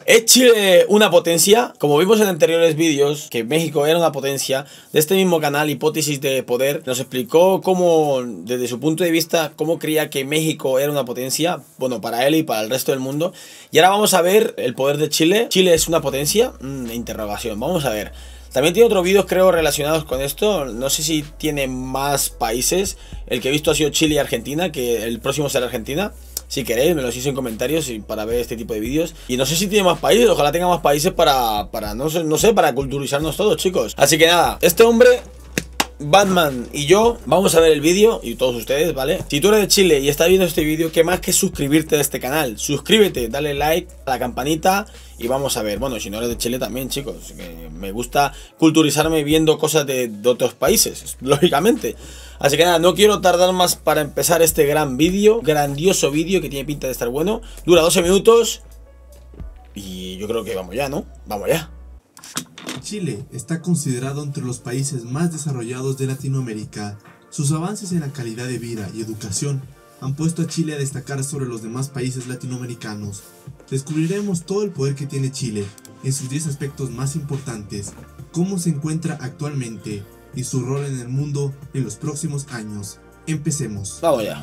¿Es Chile una potencia? Como vimos en anteriores vídeos, que México era una potencia, de este mismo canal, Hipótesis de Poder, nos explicó cómo, desde su punto de vista, cómo creía que México era una potencia, bueno, para él y para el resto del mundo. Y ahora vamos a ver el poder de Chile. ¿Chile es una potencia? Interrogación, vamos a ver. También tiene otros vídeos, creo, relacionados con esto. No sé si tiene más países. El que he visto ha sido Chile y Argentina, que el próximo será Argentina. Si queréis, me lo decís en comentarios y para ver este tipo de vídeos. Y no sé si tiene más países, ojalá tenga más países para no sé, para culturizarnos todos, chicos. Así que nada, este hombre, Batman y yo vamos a ver el vídeo, y todos ustedes, ¿vale? Si tú eres de Chile y estás viendo este vídeo, ¿qué más que suscribirte a este canal? Suscríbete, dale like a la campanita y vamos a ver. Bueno, si no eres de Chile también, chicos, que me gusta culturizarme viendo cosas de otros países, lógicamente. Así que nada, no quiero tardar más para empezar este gran vídeo, grandioso vídeo que tiene pinta de estar bueno. Dura 12 minutos y yo creo que vamos ya, ¿no? Vamos ya. Chile está considerado entre los países más desarrollados de Latinoamérica. Sus avances en la calidad de vida y educación han puesto a Chile a destacar sobre los demás países latinoamericanos. Descubriremos todo el poder que tiene Chile en sus 10 aspectos más importantes, cómo se encuentra actualmente y su rol en el mundo en los próximos años. Empecemos. Vamos ya.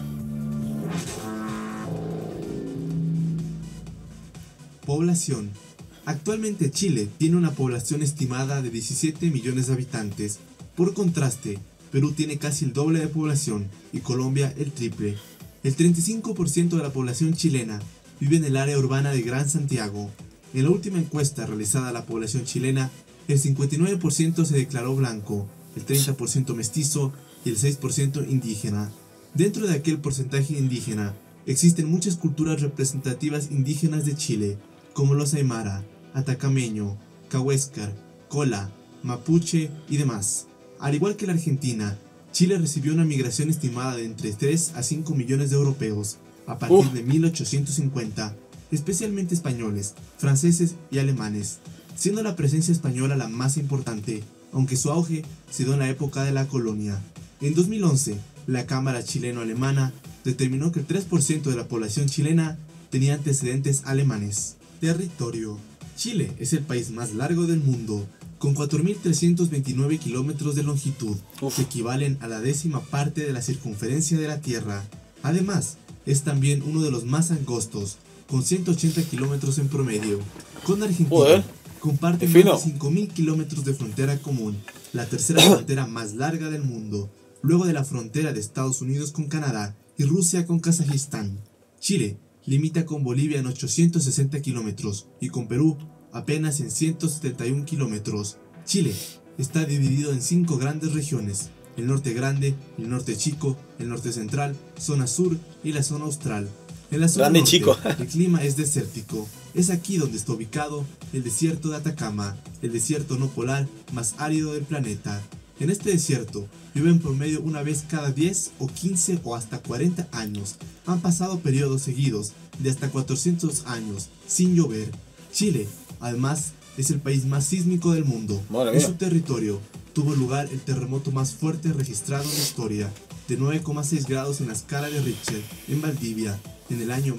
Población. Actualmente Chile tiene una población estimada de 17 millones de habitantes. Por contraste, Perú tiene casi el doble de población y Colombia el triple. El 35% de la población chilena vive en el área urbana de Gran Santiago. En la última encuesta realizada a la población chilena, el 59% se declaró blanco, el 30% mestizo y el 6% indígena. Dentro de aquel porcentaje indígena, existen muchas culturas representativas indígenas de Chile, como los aymara, atacameño, cahuéscar, cola, mapuche y demás. Al igual que la Argentina, Chile recibió una migración estimada de entre 3 a 5 millones de europeos a partir de 1850, especialmente españoles, franceses y alemanes, siendo la presencia española la más importante, aunque su auge se dio en la época de la colonia. En 2011, la Cámara Chileno-Alemana determinó que el 3% de la población chilena tenía antecedentes alemanes. Territorio. Chile es el país más largo del mundo, con 4.329 kilómetros de longitud, que equivalen a la 10ª parte de la circunferencia de la Tierra. Además, es también uno de los más angostos, con 180 kilómetros en promedio. Con Argentina, comparte más de 5.000 kilómetros de frontera común, la tercera frontera más larga del mundo, luego de la frontera de Estados Unidos con Canadá y Rusia con Kazajistán. Chile limita con Bolivia en 860 kilómetros y con Perú apenas en 171 kilómetros. Chile está dividido en 5 grandes regiones: el norte grande, el norte chico, el norte central, zona sur y la zona austral. En la zona norte, el clima es desértico. Es aquí donde está ubicado el desierto de Atacama, el desierto no polar más árido del planeta. En este desierto llueve en promedio una vez cada 10 o 15 o hasta 40 años. Han pasado periodos seguidos de hasta 400 años sin llover. Chile, además, es el país más sísmico del mundo. En su territorio tuvo lugar el terremoto más fuerte registrado en la historia, de 9,6 grados en la escala de Richter, en Valdivia, en el año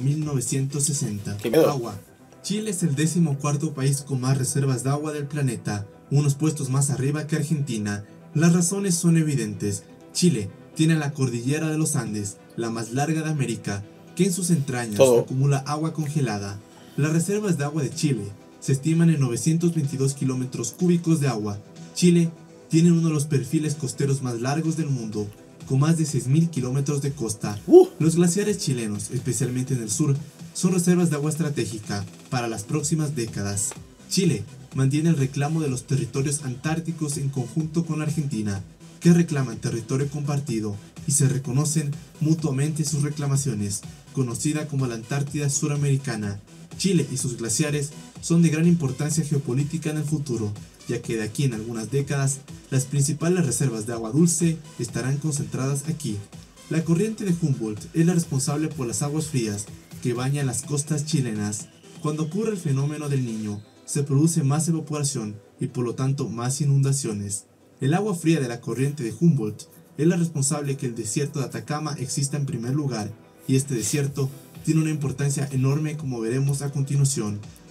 1960. Agua. Chile es el 14º país con más reservas de agua del planeta, unos puestos más arriba que Argentina. Las razones son evidentes. Chile tiene la cordillera de los Andes, la más larga de América, que en sus entrañas acumula agua congelada. Las reservas de agua de Chile se estiman en 922 kilómetros cúbicos de agua. Chile tiene uno de los perfiles costeros más largos del mundo, con más de 6.000 kilómetros de costa. Los glaciares chilenos, especialmente en el sur, son reservas de agua estratégica para las próximas décadas. Chile mantiene el reclamo de los territorios antárticos en conjunto con Argentina, que reclaman territorio compartido y se reconocen mutuamente sus reclamaciones, conocida como la Antártida Suramericana. Chile y sus glaciares son de gran importancia geopolítica en el futuro, ya que de aquí en algunas décadas las principales reservas de agua dulce estarán concentradas aquí. La corriente de Humboldt es la responsable por las aguas frías que bañan las costas chilenas. Cuando ocurre el fenómeno del Niño, se produce más evaporación y por lo tanto más inundaciones. El agua fría de la corriente de Humboldt es la responsable que el desierto de Atacama exista en primer lugar, y este desierto tiene una importancia enorme, como veremos a continuación.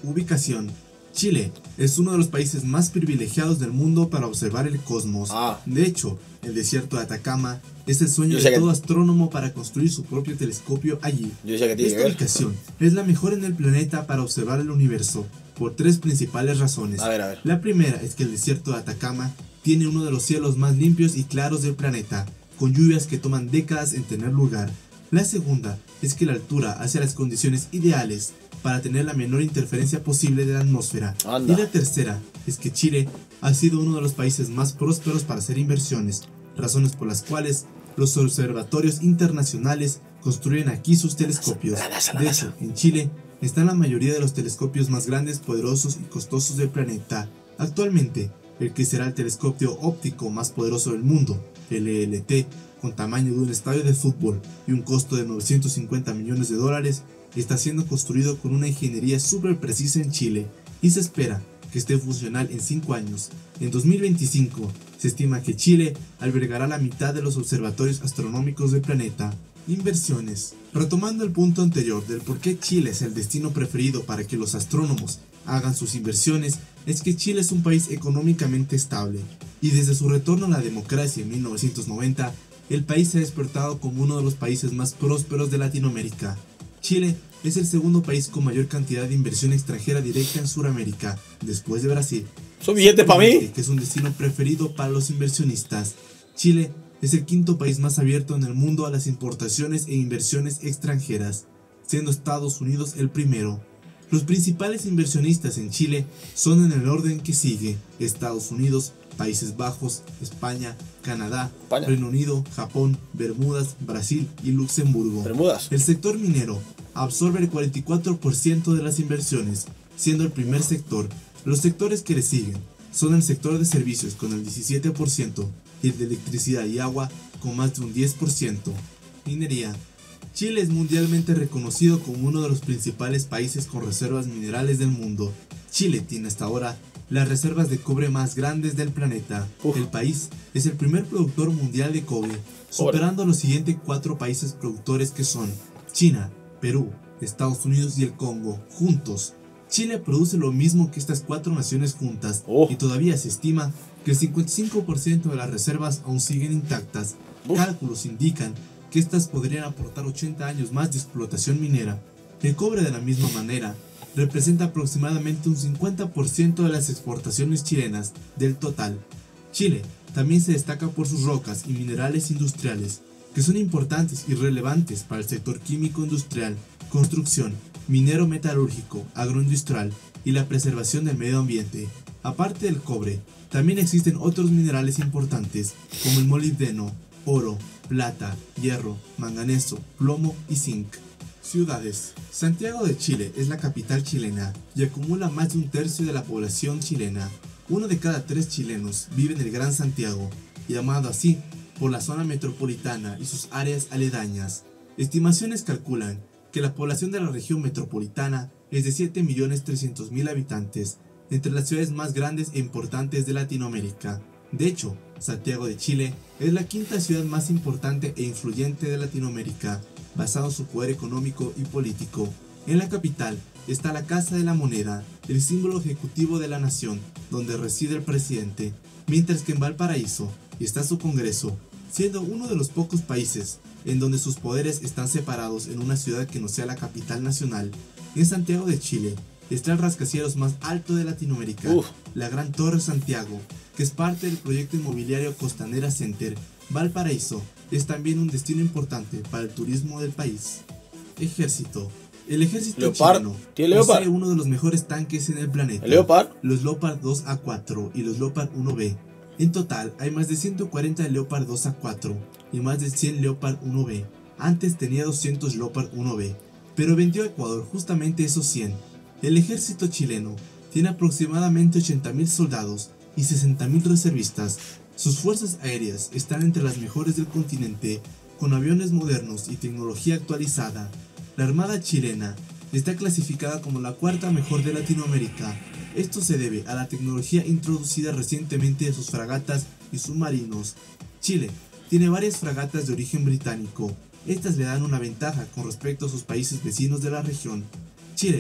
Ubicación. Chile es uno de los países más privilegiados del mundo para observar el cosmos. De hecho, el desierto de Atacama es el sueño de todo astrónomo para construir su propio telescopio allí. Esta ubicación es la mejor en el planeta para observar el universo, por tres principales razones. A ver. La primera es que el desierto de Atacama tiene uno de los cielos más limpios y claros del planeta, con lluvias que toman décadas en tener lugar. La segunda es que la altura hace las condiciones ideales para tener la menor interferencia posible de la atmósfera. Y la tercera es que Chile ha sido uno de los países más prósperos para hacer inversiones, razones por las cuales los observatorios internacionales construyen aquí sus telescopios. De hecho, en Chile están la mayoría de los telescopios más grandes, poderosos y costosos del planeta. Actualmente, el que será el telescopio óptico más poderoso del mundo, el ELT, con tamaño de un estadio de fútbol y un costo de 950 millones de dólares, está siendo construido con una ingeniería súper precisa en Chile y se espera que esté funcional en 5 años. En 2025 se estima que Chile albergará la mitad de los observatorios astronómicos del planeta. Inversiones. Retomando el punto anterior del por qué Chile es el destino preferido para que los astrónomos hagan sus inversiones, es que Chile es un país económicamente estable y desde su retorno a la democracia en 1990, el país se ha despertado como uno de los países más prósperos de Latinoamérica. Chile es el segundo país con mayor cantidad de inversión extranjera directa en Sudamérica, después de Brasil. ¿Son billetes para mí? Que es un destino preferido para los inversionistas. Chile es el quinto país más abierto en el mundo a las importaciones e inversiones extranjeras, siendo Estados Unidos el primero. Los principales inversionistas en Chile son en el orden que sigue: Estados Unidos, Países Bajos, España, Canadá, Reino Unido, Japón, Bermudas, Brasil y Luxemburgo. El sector minero absorbe el 44% de las inversiones, siendo el primer sector. Los sectores que le siguen son el sector de servicios con el 17% y el de electricidad y agua con más de un 10%. Minería. Chile es mundialmente reconocido como uno de los principales países con reservas minerales del mundo. Chile tiene hasta ahora las reservas de cobre más grandes del planeta. El país es el primer productor mundial de cobre, superando a los siguientes 4 países productores que son China, Perú, Estados Unidos y el Congo. Juntos, Chile produce lo mismo que estas 4 naciones juntas y todavía se estima que el 55% de las reservas aún siguen intactas. Cálculos indican que estas podrían aportar 80 años más de explotación minera. El cobre, de la misma manera, representa aproximadamente un 50% de las exportaciones chilenas del total. Chile también se destaca por sus rocas y minerales industriales, que son importantes y relevantes para el sector químico industrial, construcción, minero metalúrgico, agroindustrial y la preservación del medio ambiente. Aparte del cobre, también existen otros minerales importantes como el molibdeno, oro, plata, hierro, manganeso, plomo y zinc. Ciudades. Santiago de Chile es la capital chilena y acumula más de un tercio de la población chilena. 1 de cada 3 chilenos vive en el Gran Santiago, llamado así por la zona metropolitana y sus áreas aledañas. Estimaciones calculan que la población de la región metropolitana es de 7.300.000 habitantes, entre las ciudades más grandes e importantes de Latinoamérica. De hecho, Santiago de Chile es la quinta ciudad más importante e influyente de Latinoamérica, basado en su poder económico y político. En la capital está la Casa de la Moneda, el símbolo ejecutivo de la nación, donde reside el presidente, mientras que en Valparaíso está su Congreso, siendo uno de los pocos países en donde sus poderes están separados en una ciudad que no sea la capital nacional. En Santiago de Chile está el rascacielos más alto de Latinoamérica, la Gran Torre Santiago, que es parte del proyecto inmobiliario Costanera Center. Valparaíso es también un destino importante para el turismo del país. Ejército. El ejército chileno posee uno de los mejores tanques en el planeta, los Leopard 2A4 y los Leopard 1B. En total hay más de 140 Leopard 2A4 y más de 100 Leopard 1B. Antes tenía 200 Leopard 1B, pero vendió a Ecuador justamente esos 100. El ejército chileno tiene aproximadamente 80.000 soldados y 60.000 reservistas. Sus fuerzas aéreas están entre las mejores del continente, con aviones modernos y tecnología actualizada. La Armada chilena está clasificada como la 4ª mejor de Latinoamérica. Esto se debe a la tecnología introducida recientemente de sus fragatas y submarinos. Chile tiene varias fragatas de origen británico. Estas le dan una ventaja con respecto a sus países vecinos de la región. Chile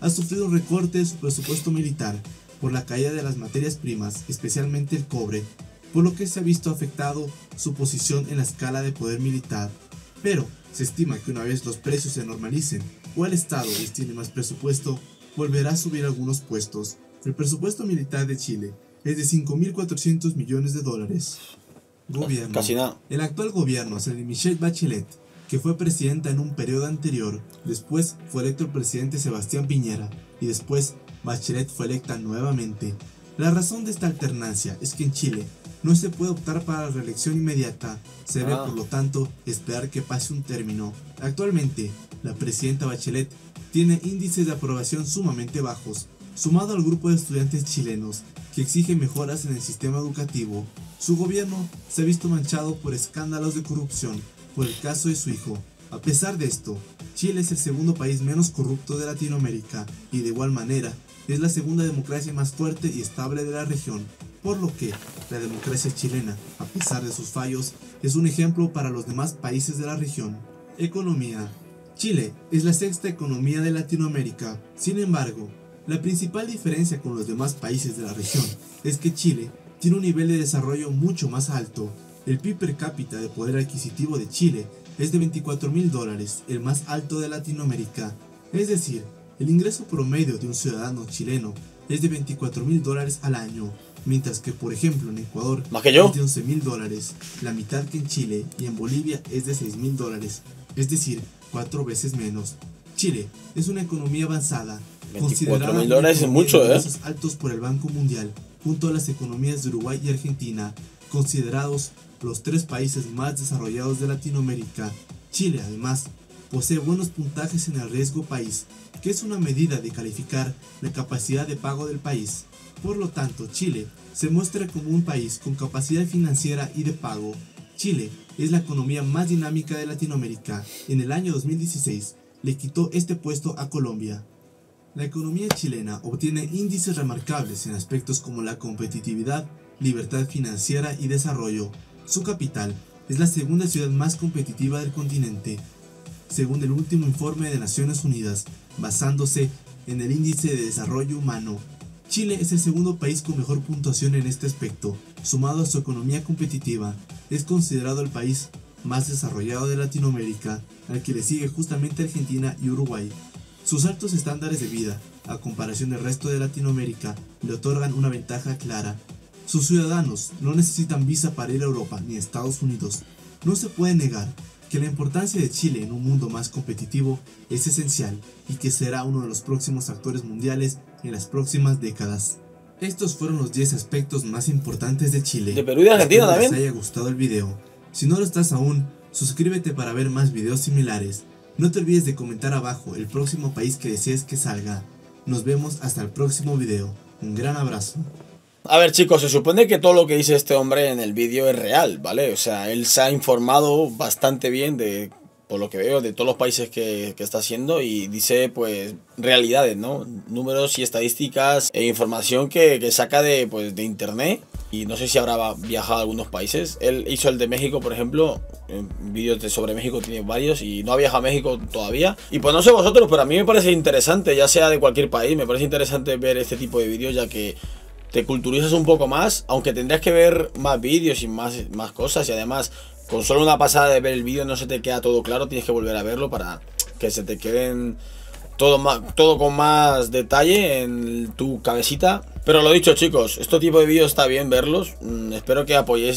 ha sufrido un recorte de su presupuesto militar por la caída de las materias primas, especialmente el cobre, por lo que se ha visto afectado su posición en la escala de poder militar. Pero se estima que una vez los precios se normalicen o el Estado destine más presupuesto, volverá a subir algunos puestos. El presupuesto militar de Chile es de 5.400 millones de dólares. Gobierno. Casi nada. El actual gobierno es el de Michelle Bachelet, que fue presidenta en un periodo anterior. Después fue electo el presidente Sebastián Piñera y después Bachelet fue electa nuevamente. La razón de esta alternancia es que en Chile no se puede optar para la reelección inmediata, se debe por lo tanto esperar que pase un término. Actualmente, la presidenta Bachelet tiene índices de aprobación sumamente bajos, sumado al grupo de estudiantes chilenos que exigen mejoras en el sistema educativo. Su gobierno se ha visto manchado por escándalos de corrupción por el caso de su hijo. A pesar de esto, Chile es el segundo país menos corrupto de Latinoamérica y de igual manera es la segunda democracia más fuerte y estable de la región, por lo que la democracia chilena, a pesar de sus fallos, es un ejemplo para los demás países de la región. Economía. Chile es la sexta economía de Latinoamérica. Sin embargo, la principal diferencia con los demás países de la región es que Chile tiene un nivel de desarrollo mucho más alto. El PIB per cápita de poder adquisitivo de Chile es de $24.000, el más alto de Latinoamérica. Es decir, el ingreso promedio de un ciudadano chileno es de $24.000 al año, mientras que por ejemplo en Ecuador ¿Más que yo? es de $11.000, la mitad que en Chile, y en Bolivia es de $6.000, es decir, 4 veces menos. Chile es una economía avanzada, considerada $24.000 es mucho, de ingresos altos por el Banco Mundial, junto a las economías de Uruguay y Argentina, considerados los 3 países más desarrollados de Latinoamérica. Chile, además, posee buenos puntajes en el riesgo país, que es una medida de calificar la capacidad de pago del país. Por lo tanto, Chile se muestra como un país con capacidad financiera y de pago. Chile es la economía más dinámica de Latinoamérica. En el año 2016 le quitó este puesto a Colombia. La economía chilena obtiene índices remarcables en aspectos como la competitividad, libertad financiera y desarrollo. Su capital es la segunda ciudad más competitiva del continente, según el último informe de Naciones Unidas, basándose en el índice de desarrollo humano. Chile es el segundo país con mejor puntuación en este aspecto. Sumado a su economía competitiva, es considerado el país más desarrollado de Latinoamérica, al que le sigue justamente Argentina y Uruguay. Sus altos estándares de vida, a comparación del resto de Latinoamérica, le otorgan una ventaja clara. Sus ciudadanos no necesitan visa para ir a Europa ni a Estados Unidos. No se puede negar que la importancia de Chile en un mundo más competitivo es esencial y que será uno de los próximos actores mundiales en las próximas décadas. Estos fueron los 10 aspectos más importantes de Chile. De Perú y de Argentina Espero también. les haya gustado el video. Si no lo estás aún, suscríbete para ver más videos similares. No te olvides de comentar abajo el próximo país que desees que salga. Nos vemos hasta el próximo video. Un gran abrazo. A ver, chicos, se supone que todo lo que dice este hombre en el vídeo es real, ¿vale? O sea, él se ha informado bastante bien de, por lo que veo, de todos los países que está haciendo y dice, pues, realidades, ¿no? Números y estadísticas e información que saca de, pues, de internet. Y no sé si habrá viajado a algunos países. Él hizo el de México, por ejemplo. Vídeos sobre México tiene varios y no ha viajado a México todavía. Y pues no sé vosotros, pero a mí me parece interesante, ya sea de cualquier país, me parece interesante ver este tipo de vídeos, ya que te culturizas un poco más, aunque tendrías que ver más vídeos y más cosas. Y además, con solo una pasada de ver el vídeo no se te queda todo claro, tienes que volver a verlo para que se te queden todo con más detalle en tu cabecita. Pero lo dicho, chicos, este tipo de vídeos está bien verlos. Espero que apoyéis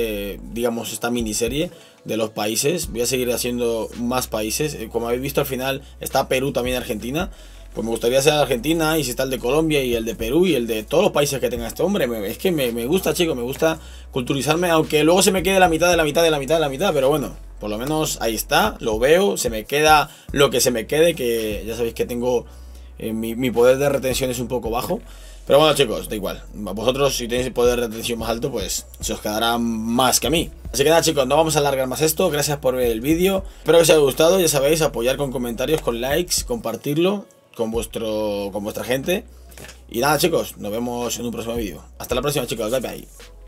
esta miniserie de los países. Voy a seguir haciendo más países. Como habéis visto, al final está Perú, también Argentina. Pues me gustaría hacer Argentina, y si está el de Colombia y el de Perú y el de todos los países que tenga este hombre. Es que me gusta, chicos, me gusta culturizarme, aunque luego se me quede la mitad de la mitad de la mitad de la mitad, pero bueno, por lo menos ahí está, lo veo, se me queda lo que se me quede, que ya sabéis que tengo, mi poder de retención es un poco bajo. Pero bueno, chicos, da igual, vosotros si tenéis el poder de retención más alto, pues se os quedará más que a mí. Así que nada, chicos, no vamos a alargar más esto. Gracias por ver el vídeo, espero que os haya gustado. Ya sabéis, apoyar con comentarios, con likes, compartirlo con vuestra gente. Y nada, chicos, nos vemos en un próximo vídeo. Hasta la próxima, chicos, bye bye.